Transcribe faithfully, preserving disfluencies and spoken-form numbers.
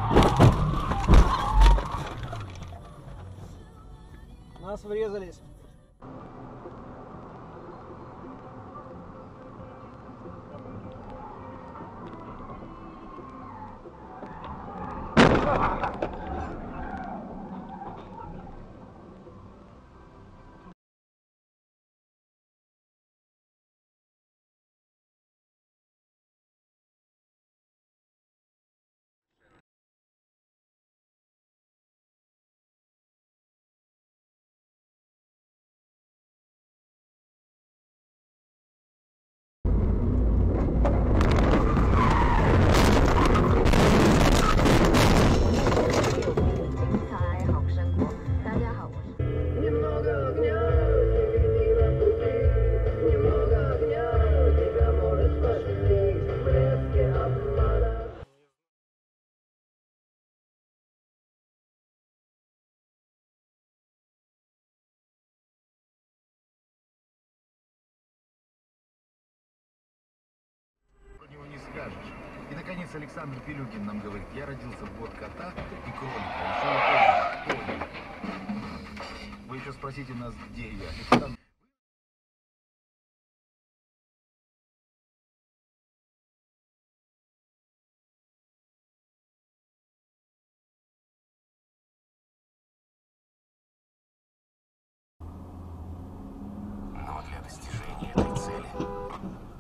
Нас врезались. Не скажешь. И наконец Александр Пилюгин нам говорит: я родился в год кота и кролика, а еще и пони. Вы еще спросите нас, где я. И куда... Но для достижения этой цели